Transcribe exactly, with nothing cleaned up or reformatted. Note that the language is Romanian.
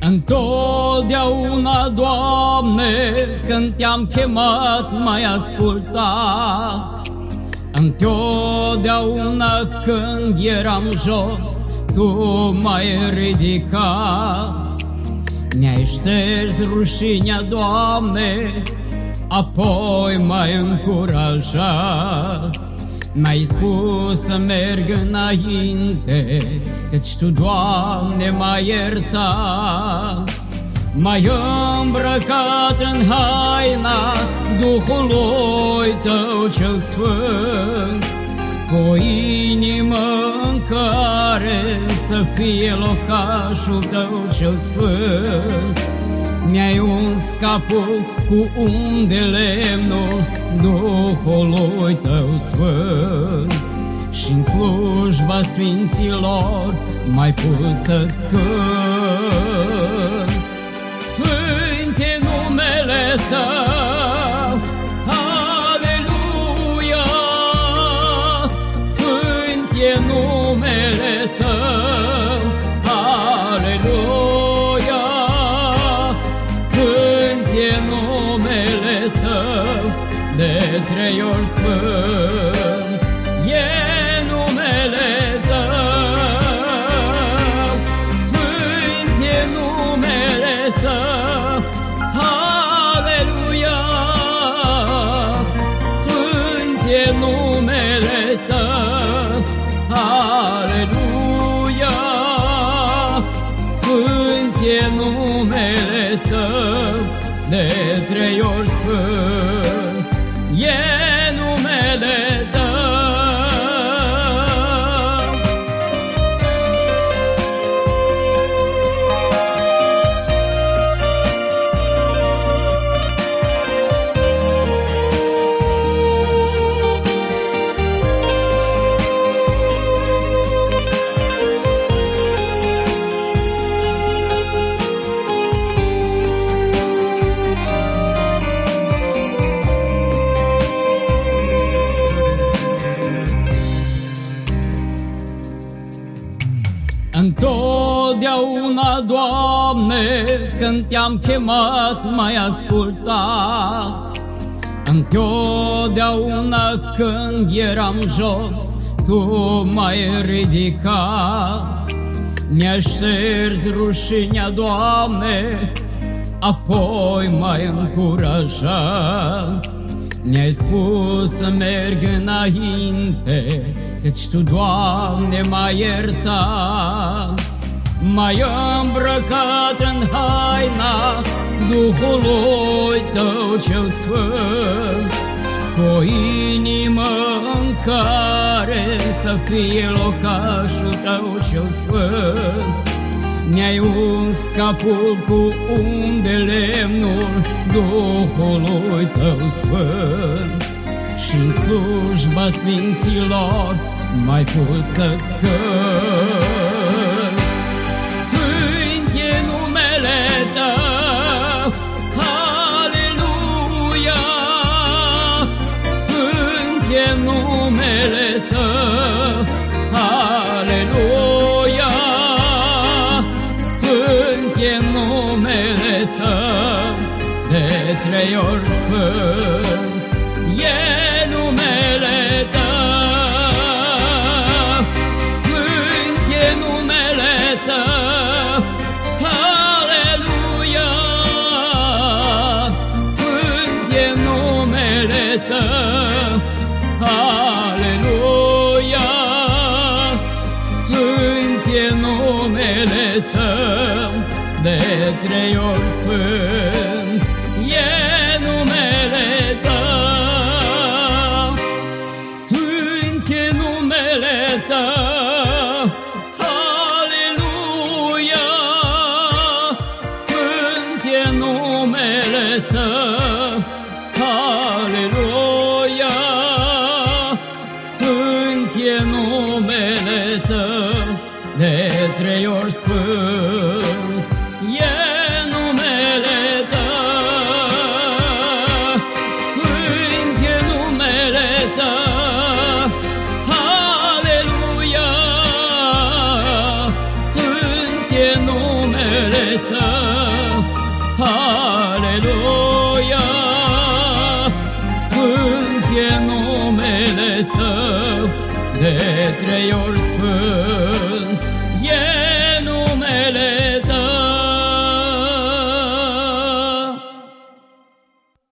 Întotdeauna, Doamne, când Te-am chemat, m-ai ascultat. Întotdeauna când eram jos, Tu m-ai ridicat. Mi-ai șters rușinea, Doamne, apoi m-ai încurajat. Mi-ai spus să merg înainte, căci Tu, Doamne, m-ai iertat. M-ai îmbrăcat în haina Duhului Tău cel Sfânt, cu o inimă în care să fie locașul Tău cel Sfânt. Mi-ai uns capul cu un de lemnul Duhului Tău Sfânt, și-n slujba sfinților m-ai pus să-ți cânt. Sfânt e numele Tău, aleluia! Sfânt e numele Tău, aleluia! Sfânt e numele Tău, de trei ori sfânt e numele Tău. Sfânt e numele Tău, aleluia! Sfânt e numele Tău, aleluia! Sfânt e numele Tău, de trei ori sfânt e numele Tău. Întotdeauna, Doamne, când Te-am chemat, m-ai ascultat. Întotdeauna când eram jos, Tu m-ai ridicat. Mi-ai șters rușinea, Doamne, apoi m-ai încurajat. Mi-ai spus să merg înainte, căci Tu, Doamne, m-ai iertat. M-ai îmbrăcat în haina Duhului Tău cel Sfânt, cu o inimă în care să fie locașul Tău cel Sfânt. Mi-ai uns capul cu un de lemnul Duhului Tău Sfânt, și-n slujba sfinților m-ai pus să-ți cânt. Sfânt e numele Tău, aleluia! Sfânt e numele Tău, aleluia! Sfânt e numele Tău, de trei ori sfânt e numele Tău. Sfânt e numele Tău, aleluia! Sfânt e numele Tău, aleluia! Sfânt e numele Tău, de trei ori sfânt e numele Tău. Sfânt e numele Tău, aleluia! Sfânt e numele Tău, aleluia! Sfânt e numele Tău, de trei ori sfânt e numele Tău. Sfânt e numele Tău, aleluia! Sfânt e numele Tău, de trei ori sfânt.